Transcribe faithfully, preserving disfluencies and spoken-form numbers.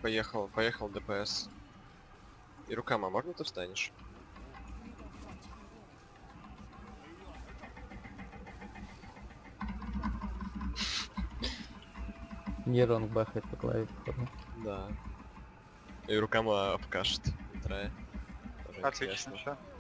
поехал, поехал ДПС. И рукама, можно ты встанешь? Нейрон бахает по клаве, походу. Да. И рукама обкашет. Трая. Тоже Отлично, интересно. все.